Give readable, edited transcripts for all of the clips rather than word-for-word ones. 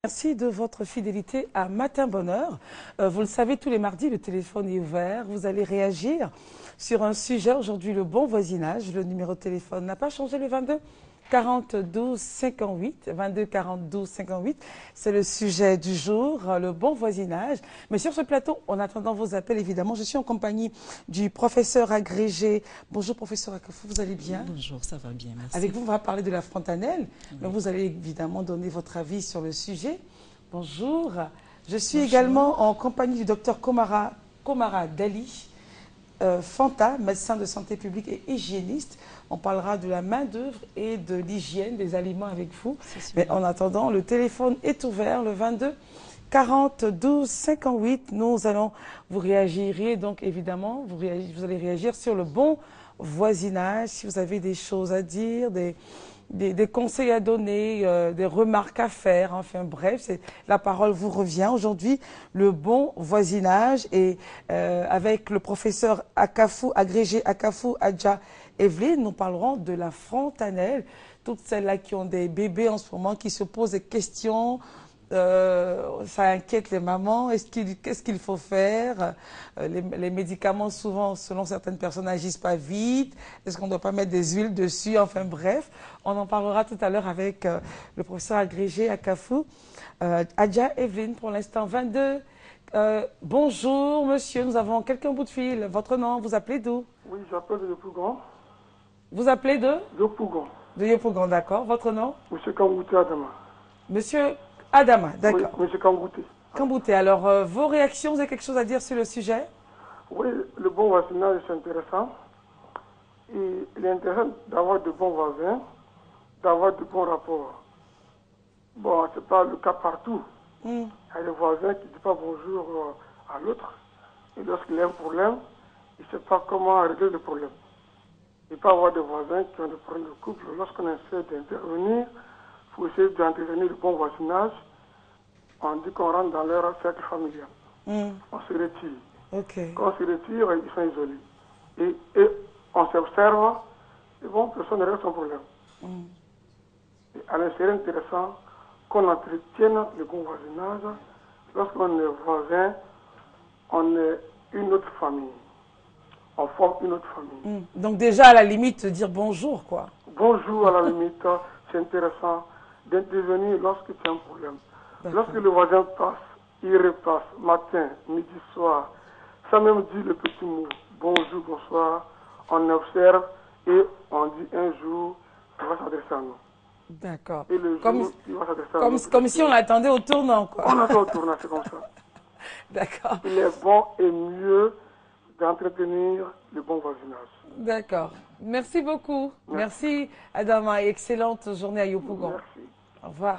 Merci de votre fidélité à Matin Bonheur. Vous le savez, tous les mardis, le téléphone est ouvert. Vous allez réagir sur un sujet. Aujourd'hui, le bon voisinage. Le numéro de téléphone n'a pas changé, le 22 40 12 58. 22 40 12 58. C'est le sujet du jour, le bon voisinage. Mais sur ce plateau, en attendant vos appels, évidemment, je suis en compagnie du professeur agrégé. Bonjour, professeur Akafou, vous allez bien? Bonjour, ça va bien, merci. Avec vous, on va parler de la frontanelle. Oui. Donc, vous allez évidemment donner votre avis sur le sujet. Bonjour. Je suis également en compagnie du docteur Komara Dali, Fanta, médecin de santé publique et hygiéniste. On parlera de la main-d'œuvre et de l'hygiène des aliments avec vous. Mais en attendant, le téléphone est ouvert, le 22 40 12 58. Nous allons vous réagir. Donc, évidemment, vous allez réagir sur le bon voisinage. Si vous avez des choses à dire, des conseils à donner, des remarques à faire, enfin bref, la parole vous revient. Aujourd'hui, le bon voisinage et avec le professeur Akafou, agrégé Akafou Adja Evelyne, nous parlerons de la frontanelle. Toutes celles-là qui ont des bébés en ce moment, qui se posent des questions, ça inquiète les mamans. Qu'est-ce qu'il faut faire? Les médicaments, souvent, selon certaines personnes, n'agissent pas vite. Est-ce qu'on ne doit pas mettre des huiles dessus? Enfin bref, on en parlera tout à l'heure avec le professeur agrégé Akafou. Adja Evelyne, pour l'instant, 22. Bonjour, monsieur. Nous avons quelqu'un au bout de fil. Votre nom, vous appelez d'où? Oui, j'appelle de Yopougon. Vous appelez de? Yopougon. De Yopougon, d'accord. Votre nom? Monsieur Kambouté Adama. Monsieur Adama, d'accord. Oui, monsieur Kambouté. Kambouté, alors vos réactions, vous avez quelque chose à dire sur le sujet? Oui, le bon voisinage, c'est intéressant. Et il est intéressant d'avoir de bons voisins, d'avoir de bons rapports. Bon, ce n'est pas le cas partout. Il y a des voisins qui ne disent pas bonjour à l'autre. Et lorsqu'il a un problème, il ne sait pas comment régler le problème. Il peut y avoir des voisins qui ont des problèmes de couple. Lorsqu'on essaie d'intervenir, il faut essayer d'entretenir le bon voisinage. On dit qu'on rentre dans leur cercle familial. On se retire. Okay. Quand on se retire, ils sont isolés. Et on s'observe, et bon, personne ne règle son problème. Et alors, c'est intéressant qu'on entretienne le bon voisinage. Lorsqu'on est voisin, on est une autre famille. On forme une autre famille. Donc déjà, à la limite, dire bonjour, quoi. Bonjour, à la limite, c'est intéressant d'intervenir lorsque tu as un problème. Lorsque le voisin passe, il repasse, matin, midi, soir, sans même dire le petit mot, bonjour, bonsoir, on observe et on dit un jour, il va s'adresser à nous. D'accord. Et le jour, il va s'adresser à nous. Comme si on l'attendait au tournant, quoi. On attend au tournant, c'est comme ça. D'accord. Il est bon et mieux d'entretenir le bon voisinage. D'accord. Merci beaucoup. Merci Adama. Excellente journée à Yopougon. Merci. Au revoir.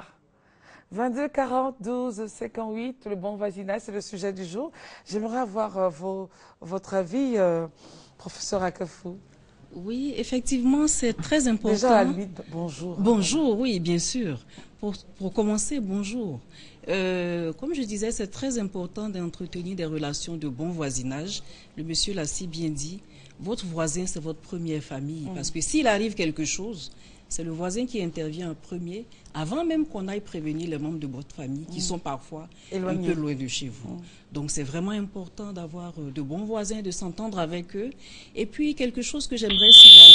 22 40 12 58, le bon voisinage, c'est le sujet du jour. J'aimerais avoir votre avis, professeur Akafou. Oui, effectivement, c'est très important. Déjà, à la limite, bonjour. Bonjour, oui, bien sûr. Pour commencer, bonjour. Comme je disais, c'est très important d'entretenir des relations de bon voisinage. Le monsieur l'a si bien dit. Votre voisin, c'est votre première famille. Parce que s'il arrive quelque chose, c'est le voisin qui intervient en premier, avant même qu'on aille prévenir les membres de votre famille, qui sont parfois éloignés, un peu loin de chez vous. Donc c'est vraiment important d'avoir de bons voisins, de s'entendre avec eux. Et puis quelque chose que j'aimerais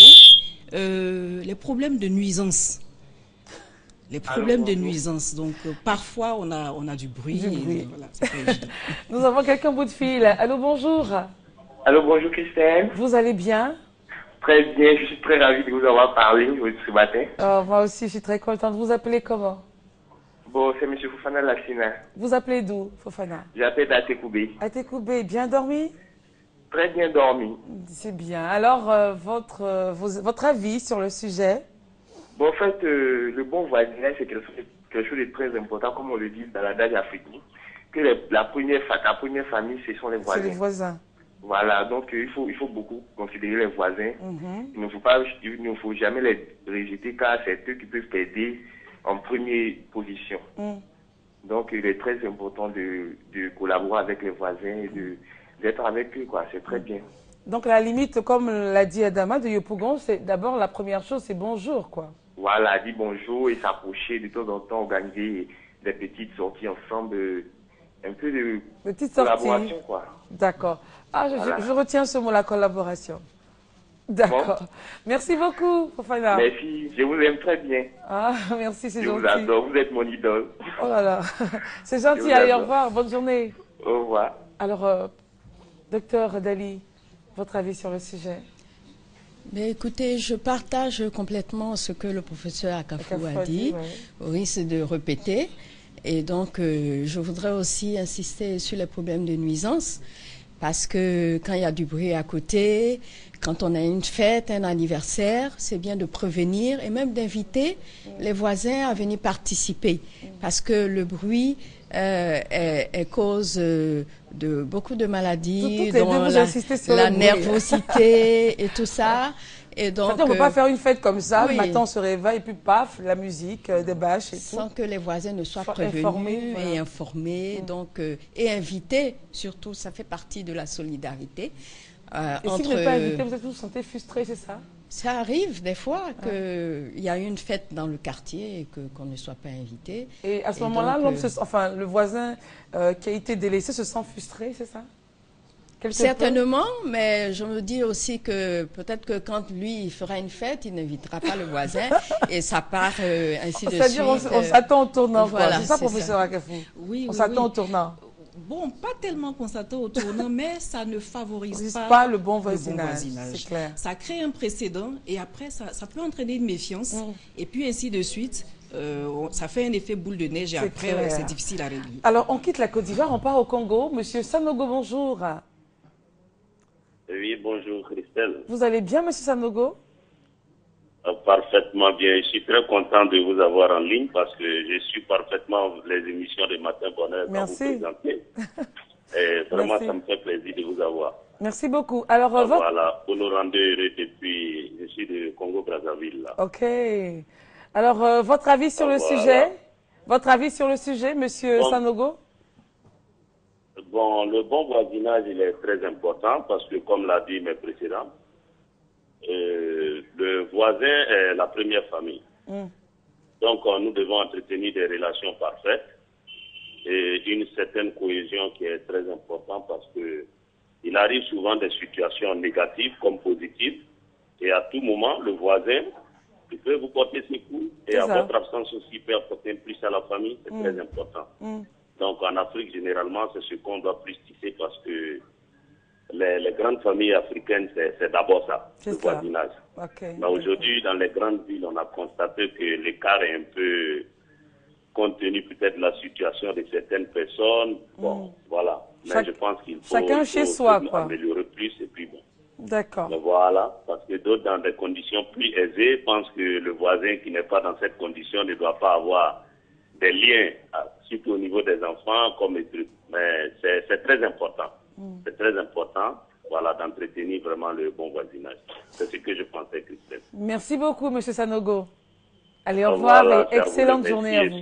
signaler, les problèmes de nuisance. Les problèmes de nuisance. Donc parfois on a du bruit. Et, voilà, c'est pas évident. Nous avons quelqu'un au bout de fil. Allô, bonjour. Allô, bonjour Christelle. Vous allez bien? Très bien, je suis très ravi de vous avoir parlé ce matin. Moi aussi, je suis très contente. Vous appelez comment? Bon, c'est M. Fofana Lassina. Vous appelez d'où, Fofana? J'appelle d'Atekoubé. Atekoubé, bien dormi? Très bien dormi. C'est bien. Alors, votre avis sur le sujet? Bon, en fait, le bon voisinage, c'est quelque chose de très important, comme on le dit dans l'adage africain, que la première famille, ce sont les voisins. C'est les voisins. Voilà, donc il faut beaucoup considérer les voisins. Il ne faut jamais les rejeter car c'est eux qui peuvent t'aider en première position. Donc il est très important de collaborer avec les voisins et d'être avec eux, quoi. C'est très bien. Donc à la limite, comme l'a dit Adama de Yopougon, c'est d'abord la première chose, c'est bonjour, quoi. Voilà, dire bonjour et s'approcher de temps en temps, organiser des petites sorties ensemble, un peu de Petite collaboration, sortie. quoi. D'accord. Ah, Voilà. je retiens ce mot, la collaboration. D'accord. Bon. Merci beaucoup, Fofana. Merci, je vous aime très bien. Ah, merci, c'est Je vous gentil. adore, vous êtes mon idole. Oh là là. C'est Je gentil, vous allez, au adore. revoir, bonne journée. Au revoir. Alors, docteur Dali, votre avis sur le sujet? Mais écoutez, je partage complètement ce que le professeur Akafou a dit, au risque de répéter. Et donc, je voudrais aussi insister sur les problèmes de nuisance, parce que quand il y a du bruit à côté, quand on a une fête, un anniversaire, c'est bien de prévenir et même d'inviter les voisins à venir participer, parce que le bruit est cause de beaucoup de maladies, dont la nervosité et tout ça. Et donc, on ne peut pas faire une fête comme ça, oui. le matin on se réveille et puis paf, la musique, des bâches et tout. Sans que les voisins ne soient prévenus et informés, donc, et invités, surtout, ça fait partie de la solidarité. Et si vous n'êtes pas invité, vous vous sentez frustré, c'est ça? Ça arrive des fois qu'il y a une fête dans le quartier et qu'on ne soit pas invité. Et à ce moment-là, le voisin qui a été délaissé se sent frustré, c'est ça? Certainement, mais je me dis aussi que peut-être que quand lui il fera une fête, il n'invitera pas le voisin et ça part ainsi de suite. C'est-à-dire on s'attend au tournant, voilà, c'est ça, professeur Akafou? Oui, on s'attend au tournant. Bon, pas tellement qu'on s'attend au tournant, mais ça ne favorise pas le bon voisinage. C'est clair. Ça crée un précédent et après, ça peut entraîner une méfiance et puis ainsi de suite. Ça fait un effet boule de neige et après, c'est difficile à régler. Alors, on quitte la Côte d'Ivoire, on part au Congo. Monsieur Sanogo, bonjour. Oui, bonjour Christelle. Vous allez bien, monsieur Sanogo? Parfaitement bien. Je suis très content de vous avoir en ligne parce que je suis parfaitement les émissions de Matin Bonheur quand vous présentez. Et vraiment, ça me fait plaisir de vous avoir. Merci beaucoup. Alors, voilà, pour nous rendre heureux depuis, je suis de Congo-Brazzaville. Ok. Alors, votre avis sur le sujet? Votre avis sur le sujet, monsieur Sanogo? Bon, le bon voisinage, il est très important parce que, comme l'a dit mes précédents, le voisin est la première famille. Donc, nous devons entretenir des relations parfaites et une certaine cohésion qui est très importante parce que il arrive souvent des situations négatives comme positives et à tout moment, le voisin, il peut vous porter ses coups et à votre absence aussi, il peut apporter un plus à la famille, c'est très important. Donc, en Afrique, généralement, c'est ce qu'on doit plus tisser parce que les grandes familles africaines, c'est d'abord ça, le voisinage. Mais aujourd'hui, dans les grandes villes, on a constaté que l'écart est un peu, compte tenu peut-être de la situation de certaines personnes. Bon, voilà. Mais je pense qu'il faut, améliorer plus et puis bon. D'accord. Voilà, parce que d'autres, dans des conditions plus aisées, pensent que le voisin qui n'est pas dans cette condition ne doit pas avoir des liens, surtout au niveau des enfants, comme les trucs. Mais c'est très important. C'est très important, voilà, d'entretenir vraiment le bon voisinage. C'est ce que je pensais, Christelle. Merci beaucoup, monsieur Sanogo. Allez, au revoir et excellente journée à vous.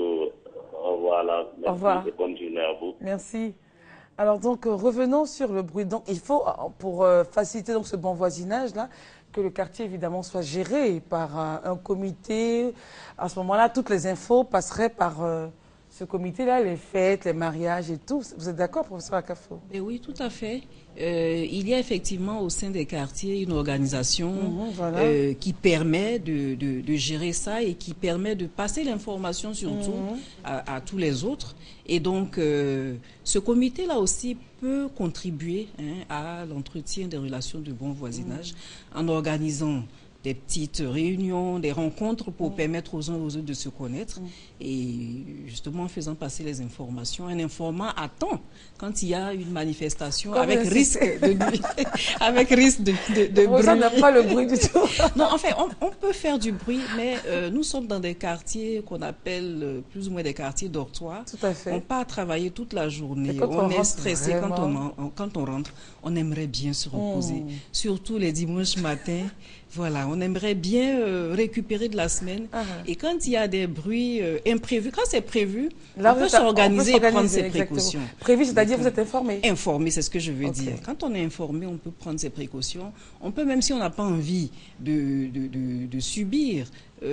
Voilà, merci, au revoir. Et bonne journée à vous. Merci. Alors donc, revenons sur le bruit. Donc, il faut, pour faciliter donc ce bon voisinage-là, que le quartier, évidemment, soit géré par un comité. À ce moment-là, toutes les infos passeraient par ce comité-là, les fêtes, les mariages et tout. Vous êtes d'accord, professeur Akafou? Oui, tout à fait. Il y a effectivement au sein des quartiers une organisation qui permet de gérer ça et qui permet de passer l'information surtout à tous les autres. Et donc, ce comité-là aussi peut contribuer à l'entretien des relations de bon voisinage en organisant des petites réunions, des rencontres pour permettre aux uns aux autres de se connaître et justement en faisant passer les informations, en informant à temps quand il y a une manifestation avec risque de bruit. Avec risque de bruit. Ça n'a pas le bruit du tout. Non, en fait, on peut faire du bruit, mais nous sommes dans des quartiers qu'on appelle plus ou moins des quartiers dortoirs. Tout à fait. On part travailler toute la journée, on est stressé quand on rentre, on aimerait bien se reposer. Surtout les dimanches matins. Voilà, on aimerait bien récupérer de la semaine. Et quand il y a des bruits imprévus, quand c'est prévu, on peut s'organiser et prendre ses précautions. Prévu, c'est-à-dire vous êtes informé. Informé, c'est ce que je veux dire. Quand on est informé, on peut prendre ses précautions. On peut, même si on n'a pas envie de subir,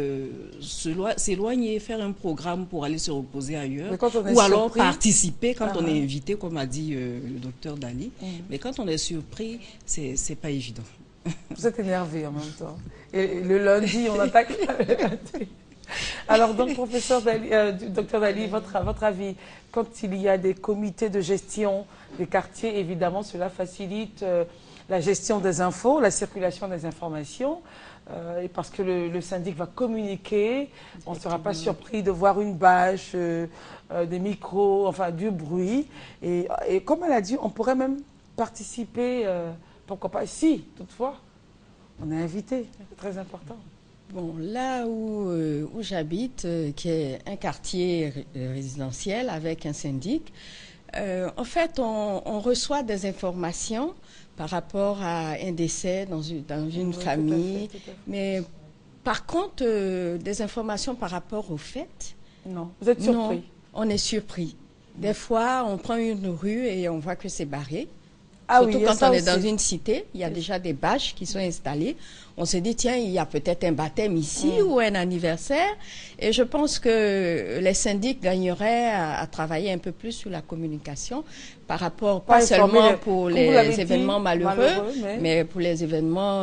s'éloigner, faire un programme pour aller se reposer ailleurs. Ou alors participer quand on est invité, comme a dit le docteur Dali. Mais quand on est surpris, c'est pas évident. Vous êtes énervé en même temps. Et le lundi, on attaque le lundi. Alors donc, professeur Dali, docteur Dali, votre avis, quand il y a des comités de gestion des quartiers, évidemment, cela facilite la gestion des infos, la circulation des informations, et parce que le syndic va communiquer, on ne sera pas surpris de voir une bâche, des micros, enfin du bruit. Et comme elle a dit, on pourrait même participer... pourquoi pas? Si, toutefois, on est invité. C'est très important. Bon, là où j'habite, qui est un quartier résidentiel avec un syndic, en fait, on reçoit des informations par rapport à un décès dans une famille. Tout à fait. Mais par contre, des informations par rapport aux fêtes... Non, vous êtes surpris? Non, on est surpris. Des fois, on prend une rue et on voit que c'est barré. Surtout quand on est dans une cité, il y a déjà des bâches qui sont installées. On se dit, tiens, il y a peut-être un baptême ici ou un anniversaire. Et je pense que les syndics gagneraient à travailler un peu plus sur la communication par rapport, pas seulement pour les événements malheureux, mais pour les événements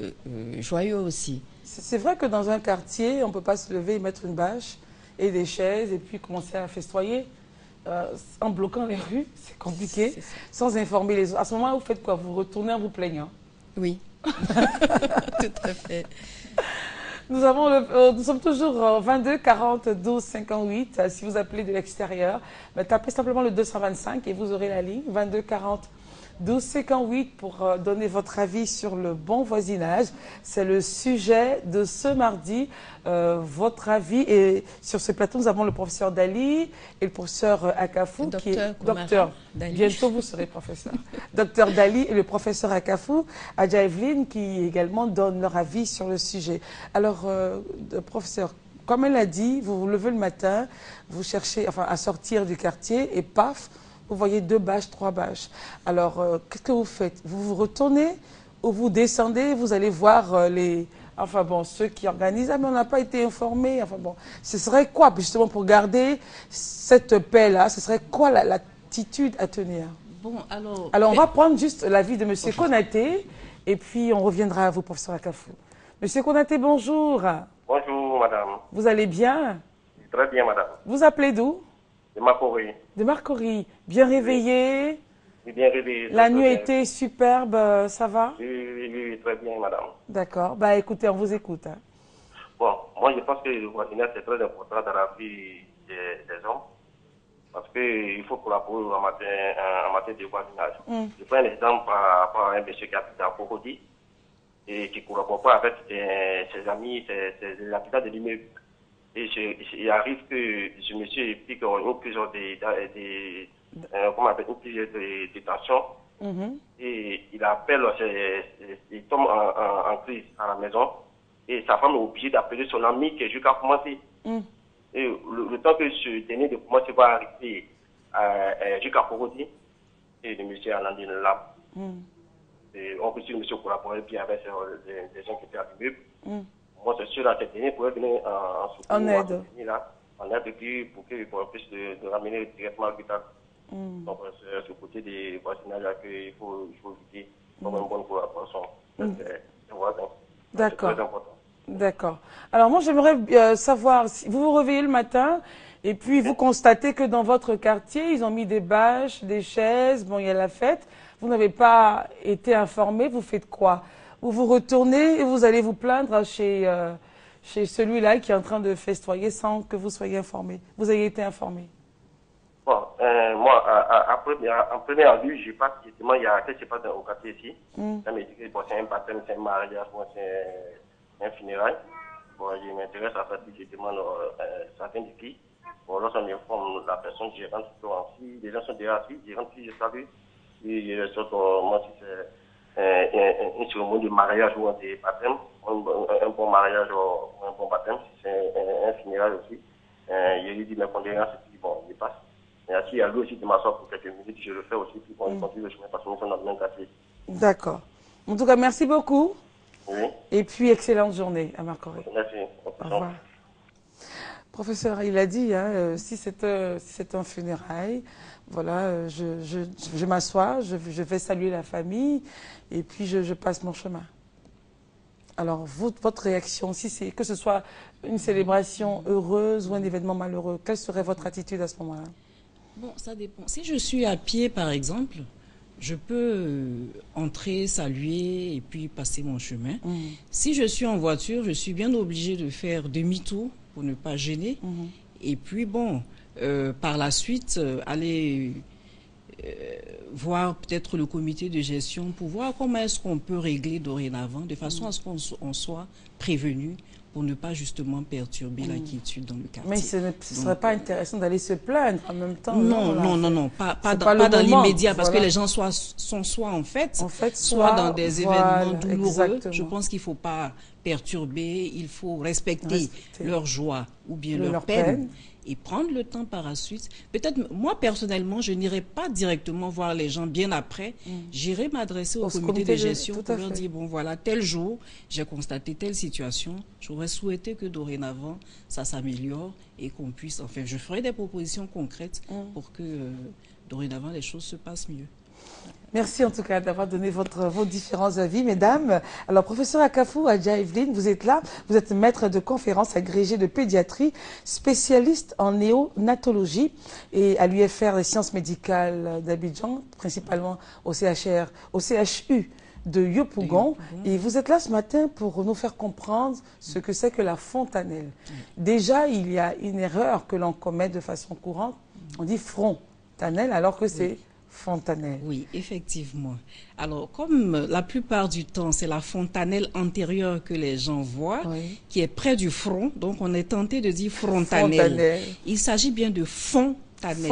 joyeux aussi. C'est vrai que dans un quartier, on ne peut pas se lever et mettre une bâche et des chaises et puis commencer à festoyer. En bloquant les rues, c'est compliqué, sans informer les autres. À ce moment-là, vous faites quoi? Vous retournez en vous plaignant? Oui, tout à fait. Nous sommes toujours 22 40 12 58. Si vous appelez de l'extérieur, tapez simplement le 225 et vous aurez la ligne 22 40 12 58 pour donner votre avis sur le bon voisinage. C'est le sujet de ce mardi. Votre avis. Et sur ce plateau, nous avons le professeur Dali et le professeur Akafou. Docteur. Bientôt, vous serez professeur. Docteur Dali et le professeur Akafou, Adja Evelyne, qui également donnent leur avis sur le sujet. Alors, professeur, comme elle a dit, vous vous levez le matin, vous cherchez à sortir du quartier et paf, vous voyez 2 bâches, 3 bâches. Alors, qu'est-ce que vous faites? Vous vous retournez ou vous descendez, vous allez voir ceux qui organisent. Ah, mais on n'a pas été informés. Enfin bon, ce serait quoi, justement, pour garder cette paix-là? Ce serait quoi l'attitude à tenir? Bon, alors on va prendre juste l'avis de M. Konaté et puis on reviendra à vous, professeur Akafou. M. Konaté, bonjour. Bonjour, madame. Vous allez bien? Très bien, madame. Vous appelez d'où? De Marcory. De Marcory. Bien réveillé? Oui, bien réveillé. La nuit a été superbe, ça va? Oui, très bien, madame. D'accord. Écoutez, on vous écoute. Hein. Bon, moi, je pense que le voisinage, c'est très important dans la vie des hommes. Parce qu'il faut collaborer en matière de voisinage. Je prends un exemple par rapport à un monsieur qui habite à Cocody et qui ne collabore pas avec ses amis, ses habitants de l'immeuble. Et il arrive que ce monsieur pique une prise de détention. Et il appelle, il tombe en crise à la maison. Et sa femme est obligée d'appeler son ami qui est jusqu'à commencer. Et le temps que ce dernier de commencer va arriver jusqu'à Cocody, et le monsieur a landé une lame. Et on peut dire que le monsieur collaborait bien avec les gens qui étaient à l'immeuble. Moi, c'est sûr, cette dernier pourrait venir en aide. En aide pour qu'il puisse de ramener directement à l'hôpital. Donc, c'est ce côté des voisinages qu'il faut éviter comme une bonne collaboration. D'accord. D'accord. Alors, moi, j'aimerais savoir, si vous vous réveillez le matin et puis vous constatez que dans votre quartier, ils ont mis des bâches, des chaises, bon, il y a la fête. Vous n'avez pas été informé, vous faites quoi? Vous vous retournez et vous allez vous plaindre chez celui-là qui est en train de festoyer sans que vous soyez informé. Vous ayez été informé. Bon, moi, en première vue, je pense qu'effectivement, il y a quelque chose au quartier ici. Ça me dit que bon, c'est un baptême, c'est un mariage, bon, c'est un funérail. Bon, je m'intéresse à ça, effectivement, certains de qui. Bon, lorsqu'on informe la personne, je rentre si les gens sont déjà assis, je rentre si je salue. Et je saute, moi, si c'est une cérémonie de mariage ou de baptême, un bon mariage ou un bon baptême, si c'est un funérail aussi. Je lui dis mes condoléances et puis bon, il passe. Et ainsi, il y a lui aussi de m'asseoir pour quelques minutes, je le fais aussi, puis bon, il continue le chemin parce que nous sommes dans le même quartier. D'accord. En tout cas, merci beaucoup. Oui. Et puis, excellente journée à Marc-Henri. Merci. Au revoir. Professeur, il a dit, hein, si c'est un funérail, voilà, je m'assois, je vais saluer la famille et puis je passe mon chemin. Alors, votre réaction, si c'est que ce soit une célébration heureuse ou un événement malheureux, quelle serait votre attitude à ce moment-là? Bon, ça dépend. Si je suis à pied, par exemple, je peux entrer, saluer et puis passer mon chemin. Si je suis en voiture, je suis bien obligée de faire demi-tour pour ne pas gêner. Et puis, bon, par la suite, aller voir peut-être le comité de gestion pour voir comment est-ce qu'on peut régler dorénavant, de façon à ce qu'on soit prévenu pour ne pas justement perturber la quiétude dans le quartier. Mais ce ne serait pas intéressant d'aller se plaindre en même temps? Non, pas dans l'immédiat, parce que les gens sont soit en fait soit dans des événements douloureux. Exactement. Je pense qu'il ne faut pas perturber, il faut respecter leur joie ou bien leur peine. Et prendre le temps par la suite. Peut-être, moi, personnellement, je n'irai pas directement voir les gens bien après. J'irai m'adresser au comité de gestion pour leur dire, bon, voilà, tel jour, j'ai constaté telle situation. J'aurais souhaité que dorénavant, ça s'améliore et qu'on puisse... Enfin, je ferai des propositions concrètes pour que dorénavant, les choses se passent mieux. Merci en tout cas d'avoir donné vos différents avis, mesdames. Alors, professeur Akafou Adja Evelyne, vous êtes là, vous êtes maître de conférence agrégé de pédiatrie, spécialiste en néonatologie et à l'UFR des sciences médicales d'Abidjan, principalement au CHU de Yopougon. Et vous êtes là ce matin pour nous faire comprendre ce que c'est que la fontanelle. Déjà, il y a une erreur que l'on commet de façon courante. On dit frontanelle alors que c'est fontanelle. Oui, effectivement. Alors, comme la plupart du temps, c'est la fontanelle antérieure que les gens voient, qui est près du front, donc on est tenté de dire frontanelle. Il s'agit bien de fontanelle.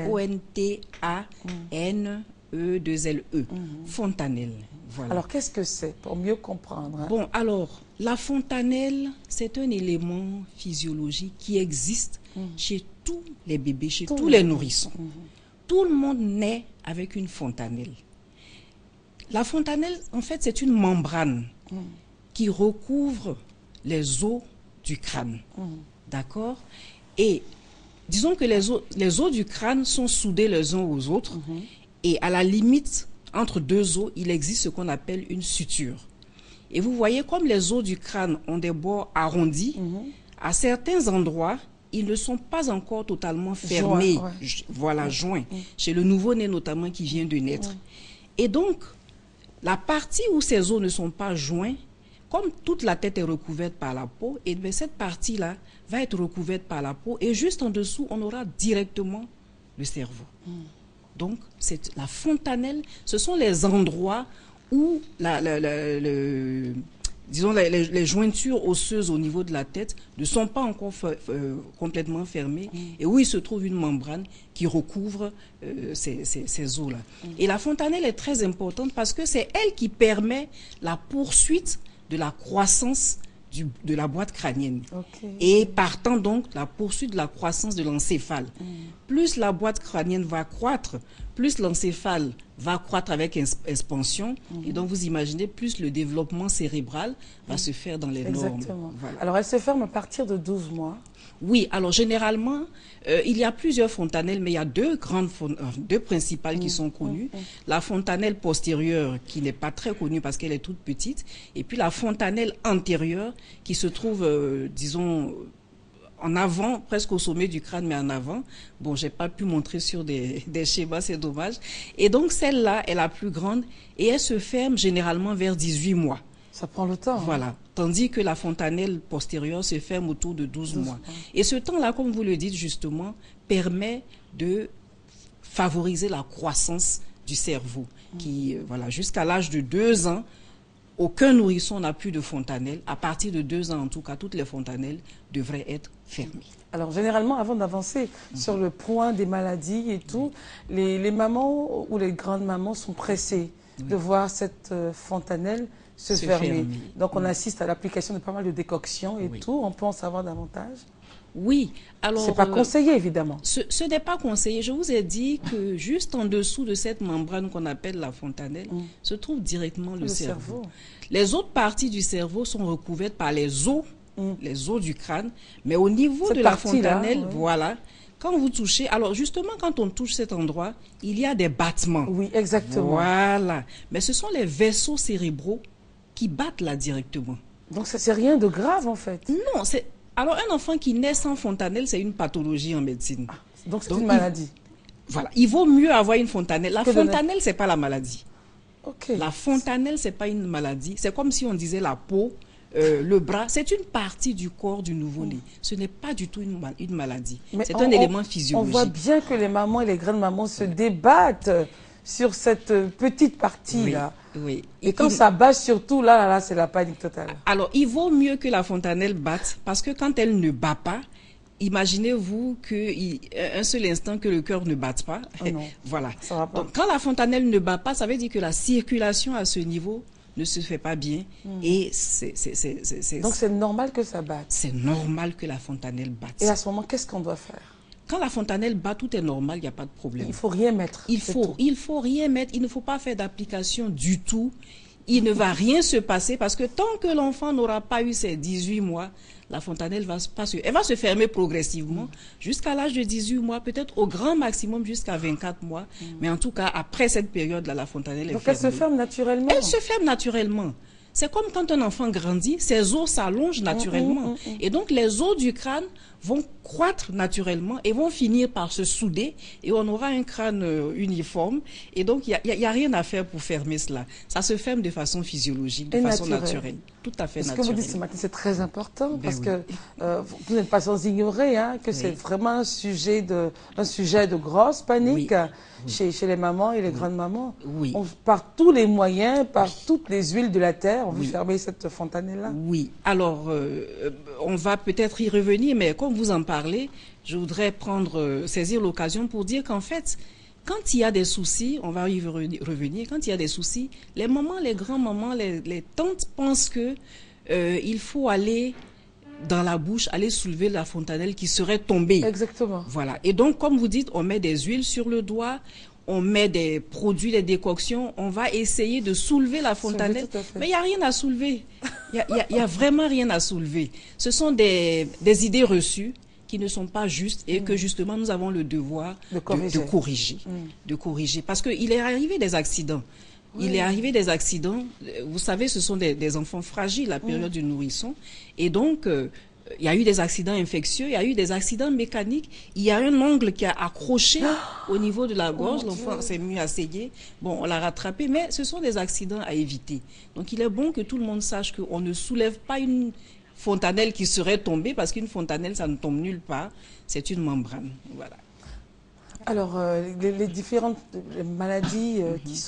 F-O-N-T-A-N-E-2-L-E. Fontanelle. Voilà. Alors, qu'est-ce que c'est pour mieux comprendre? Bon, alors, la fontanelle, c'est un élément physiologique qui existe chez tous les bébés, chez tous les nourrissons. Tout le monde naît avec une fontanelle. La fontanelle, en fait, c'est une membrane qui recouvre les os du crâne. D'accord? Et disons que les os du crâne sont soudés les uns aux autres. Et à la limite, entre deux os, il existe ce qu'on appelle une suture. Et vous voyez, comme les os du crâne ont des bords arrondis, à certains endroits, ils ne sont pas encore totalement fermés, joints, chez le nouveau-né notamment qui vient de naître. Et donc, la partie où ces os ne sont pas joints, comme toute la tête est recouverte par la peau, et bien cette partie-là va être recouverte par la peau, et juste en dessous, on aura directement le cerveau. Donc, c'est la fontanelle, ce sont les endroits où disons, les jointures osseuses au niveau de la tête ne sont pas encore complètement fermées et où il se trouve une membrane qui recouvre ces os-là. Et la fontanelle est très importante parce que c'est elle qui permet la poursuite de la croissance de la boîte crânienne. Et partant donc, la poursuite de la croissance de l'encéphale. Plus la boîte crânienne va croître, plus l'encéphale va croître avec expansion. Et donc, vous imaginez, plus le développement cérébral va se faire dans les normes. Exactement. Voilà. Alors, elle se ferme à partir de 12 mois. Oui, alors généralement, il y a plusieurs fontanelles, mais il y a deux principales qui sont connues. La fontanelle postérieure, qui n'est pas très connue parce qu'elle est toute petite, et puis la fontanelle antérieure, qui se trouve, disons, en avant, presque au sommet du crâne, mais en avant. Bon, j'ai pas pu montrer sur des schémas, c'est dommage. Et donc, celle-là est la plus grande, et elle se ferme généralement vers 18 mois. Ça prend le temps. Voilà. Tandis que la fontanelle postérieure se ferme autour de 12 mois. Et ce temps-là, comme vous le dites justement, permet de favoriser la croissance du cerveau. Qui, voilà, jusqu'à l'âge de 2 ans, aucun nourrisson n'a plus de fontanelle. À partir de 2 ans, en tout cas, toutes les fontanelles devraient être fermées. Alors, généralement, avant d'avancer sur le point des maladies et tout, les mamans ou les grandes mamans sont pressées de voir cette fontanelle se fermer. Donc, on assiste à l'application de pas mal de décoctions et tout. On peut en savoir davantage? Oui. Alors, c'est pas conseillé, évidemment. Ce n'est pas conseillé. Je vous ai dit que juste en dessous de cette membrane qu'on appelle la fontanelle se trouve directement le cerveau. Les autres parties du cerveau sont recouvertes par les os du crâne. Mais au niveau de la fontanelle, voilà, quand vous touchez, alors justement, quand on touche cet endroit, il y a des battements. Oui, exactement. Voilà. Mais ce sont les vaisseaux cérébraux qui battent là directement. Donc, c'est rien de grave, en fait? Non, c'est... Alors, un enfant qui naît sans fontanelle, c'est une pathologie en médecine. Ah, donc, c'est une maladie. Voilà. Il vaut mieux avoir une fontanelle. La fontanelle, ce n'est pas la maladie. Okay. La fontanelle, ce n'est pas une maladie. C'est comme si on disait la peau, le bras. C'est une partie du corps du nouveau-né. Ce n'est pas du tout une maladie. C'est un élément physiologique. On voit bien que les mamans et les grandes-mamans se débattent sur cette petite partie-là. Oui. Et quand ça bat surtout, là, c'est la panique totale. Alors, il vaut mieux que la fontanelle batte, parce que quand elle ne bat pas, imaginez-vous qu'un seul instant que le cœur ne batte pas. Oh non, voilà. Ça va pas. Donc, quand la fontanelle ne bat pas, ça veut dire que la circulation à ce niveau ne se fait pas bien. Et donc, c'est normal que ça batte. C'est normal que la fontanelle batte. Et à ce moment, qu'est-ce qu'on doit faire? Quand la fontanelle bat, tout est normal, il n'y a pas de problème. Il ne faut rien mettre. Il faut rien mettre. Il ne faut pas faire d'application du tout. Il ne va rien se passer parce que tant que l'enfant n'aura pas eu ses 18 mois, la fontanelle va se fermer progressivement jusqu'à l'âge de 18 mois, peut-être au grand maximum jusqu'à 24 mois. Mais en tout cas, après cette période-là, la fontanelle est fermée. Donc elle se ferme naturellement? Elle se ferme naturellement. C'est comme quand un enfant grandit, ses os s'allongent naturellement. Et donc, les os du crâne vont croître naturellement et vont finir par se souder et on aura un crâne uniforme. Et donc, il n'y a rien à faire pour fermer cela. Ça se ferme de façon physiologique, de façon naturelle. Tout à fait naturelle. Ce que vous dites ce matin, c'est très important parce que vous n'êtes pas sans ignorer que c'est vraiment un sujet de grosse panique chez les mamans et les grandes-mamans. Oui. Par tous les moyens, par toutes les huiles de la terre, on veut fermer cette fontanelle-là. Oui. Alors, on va peut-être y revenir, mais comme vous en parlez, je voudrais saisir l'occasion pour dire qu'en fait, quand il y a des soucis, on va y revenir, quand il y a des soucis, les mamans, les grands-mamans, les tantes pensent que il faut aller dans la bouche, aller soulever la fontanelle qui serait tombée. Exactement. Voilà. Et donc, comme vous dites, on met des huiles sur le doigt, on met des produits, des décoctions, on va essayer de soulever la fontanelle. Mais il n'y a rien à soulever. Il y a vraiment rien à soulever. Ce sont des idées reçues qui ne sont pas justes et que justement nous avons le devoir de corriger. Parce qu'il est arrivé des accidents. Oui. Il est arrivé des accidents. Vous savez, ce sont des enfants fragiles, la période du nourrisson. Et donc, il y a eu des accidents infectieux, il y a eu des accidents mécaniques. Il y a un ongle qui a accroché au niveau de la gorge. L'enfant s'est mis à saigner. Bon, on l'a rattrapé, mais ce sont des accidents à éviter. Donc, il est bon que tout le monde sache qu'on ne soulève pas une fontanelle qui serait tombée, parce qu'une fontanelle, ça ne tombe nulle part. C'est une membrane. Voilà. Alors, les différentes maladies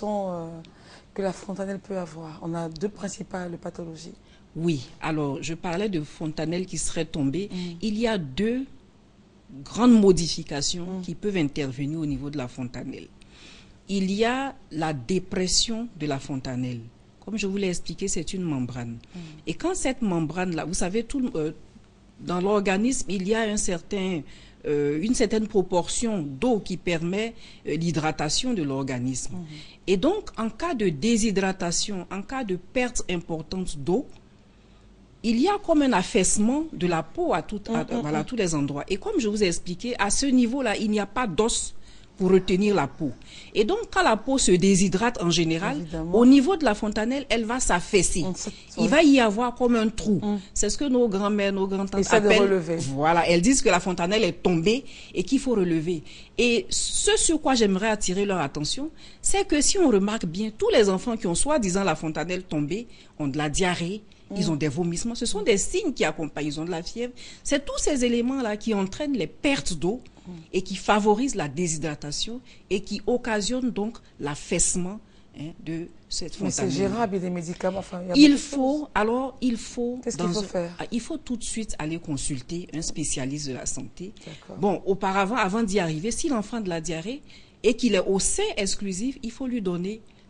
que la fontanelle peut avoir, on a deux principales pathologies. Oui, alors je parlais de fontanelle qui serait tombée. Il y a deux grandes modifications qui peuvent intervenir au niveau de la fontanelle. Il y a la dépression de la fontanelle. Comme je vous l'ai expliqué, c'est une membrane. Et quand cette membrane-là, vous savez, dans l'organisme, il y a une certaine proportion d'eau qui permet l'hydratation de l'organisme. Et donc, en cas de déshydratation, en cas de perte importante d'eau, il y a comme un affaissement de la peau à tous les endroits. Et comme je vous ai expliqué, à ce niveau-là, il n'y a pas d'os pour retenir la peau. Et donc, quand la peau se déshydrate en général, au niveau de la fontanelle, elle va s'affaisser. Il va y avoir comme un trou. C'est ce que nos grands-mères, nos grands-tantes appellent. De relever. Voilà, elles disent que la fontanelle est tombée et qu'il faut relever. Et ce sur quoi j'aimerais attirer leur attention, c'est que si on remarque bien, tous les enfants qui ont soi-disant la fontanelle tombée ont de la diarrhée, ils ont des vomissements. Ce sont des signes qui accompagnent. Ils ont de la fièvre. C'est tous ces éléments-là qui entraînent les pertes d'eau et qui favorisent la déshydratation et qui occasionnent donc l'affaissement de cette fontanelle. Mais c'est gérable, il y a des médicaments. Il faut. Qu'est-ce qu'il faut faire? Il faut tout de suite aller consulter un spécialiste de la santé. Bon, auparavant, avant d'y arriver, si l'enfant a de la diarrhée et qu'il est au sein exclusif, il faut lui donner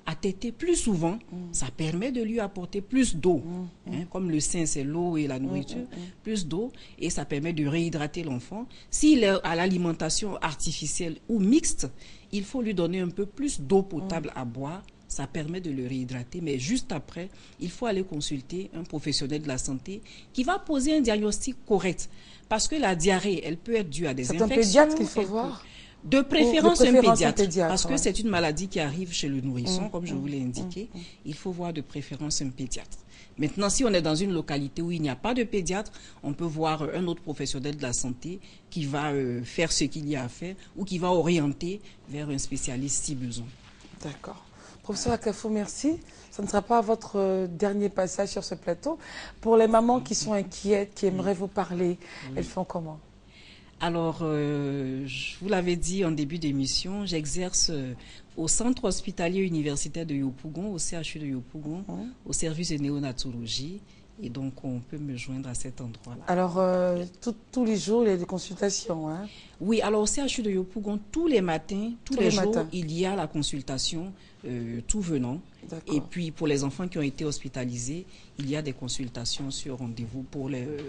à téter plus souvent, ça permet de lui apporter plus d'eau. Comme le sein, c'est l'eau et la nourriture, plus d'eau, et ça permet de réhydrater l'enfant. S'il est à l'alimentation artificielle ou mixte, il faut lui donner un peu plus d'eau potable à boire. Ça permet de le réhydrater, mais juste après, il faut aller consulter un professionnel de la santé qui va poser un diagnostic correct. Parce que la diarrhée, elle peut être due à des infections. C'est un pédiatre qu'il faut voir. De préférence un pédiatre, parce que ouais. c'est une maladie qui arrive chez le nourrisson, comme je vous l'ai indiqué. Il faut voir de préférence un pédiatre. Maintenant, si on est dans une localité où il n'y a pas de pédiatre, on peut voir un autre professionnel de la santé qui va faire ce qu'il y a à faire ou qui va orienter vers un spécialiste si besoin. D'accord. Professeur Akafo, merci. Ce ne sera pas votre dernier passage sur ce plateau. Pour les mamans qui sont inquiètes, qui aimeraient vous parler, elles font comment? Alors, je vous l'avais dit en début d'émission, j'exerce au Centre hospitalier universitaire de Yopougon, au CHU de Yopougon, au service de néonatologie. Et donc, on peut me joindre à cet endroit-là. Alors, tous les jours, il y a des consultations, hein? Oui, alors au CHU de Yopougon, tous les matins, tous les jours, il y a la consultation tout venant. Et puis, pour les enfants qui ont été hospitalisés, il y a des consultations sur rendez-vous pour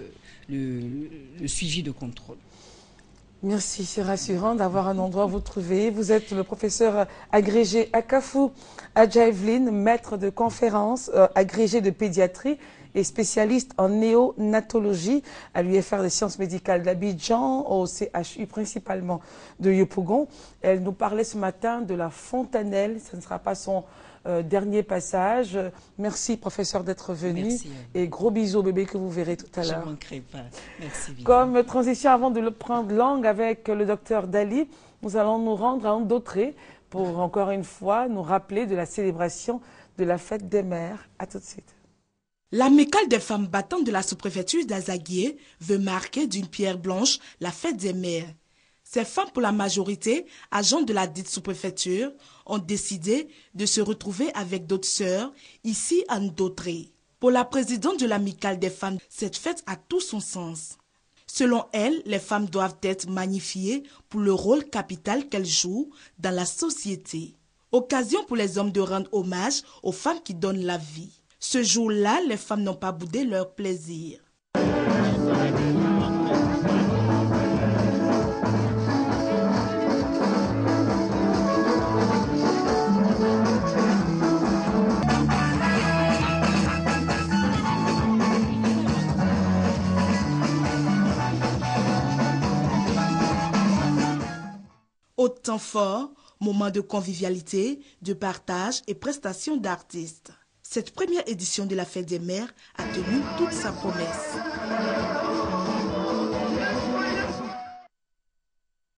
le suivi de contrôle. Merci, c'est rassurant d'avoir un endroit où vous trouvez. Vous êtes le professeur agrégé Akafo Adja-Evelyne, maître de conférence, agrégé de pédiatrie et spécialiste en néonatologie à l'UFR des sciences médicales d'Abidjan, au CHU principalement de Yopougon. Elle nous parlait ce matin de la fontanelle. Ce ne sera pas son dernier passage. Merci, professeur, d'être venu. Merci. Et gros bisous au bébé que vous verrez tout à l'heure. Je ne manquerai pas. Merci bien. Comme transition, avant de le prendre langue avec le docteur Dali, nous allons nous rendre à Ndautré pour, encore une fois, nous rappeler de la célébration de la fête des mères. À tout de suite. L'amicale des femmes battantes de la sous-préfecture d'Azaguié veut marquer d'une pierre blanche la fête des mères. Ces femmes, pour la majorité, agentes de la dite sous-préfecture, ont décidé de se retrouver avec d'autres sœurs ici à Ndautré. Pour la présidente de l'amicale des femmes, cette fête a tout son sens. Selon elle, les femmes doivent être magnifiées pour le rôle capital qu'elles jouent dans la société. Occasion pour les hommes de rendre hommage aux femmes qui donnent la vie. Ce jour-là, les femmes n'ont pas boudé leur plaisir. Au temps fort, moment de convivialité, de partage et prestation d'artistes. Cette première édition de la Fête des Mères a tenu toute sa promesse.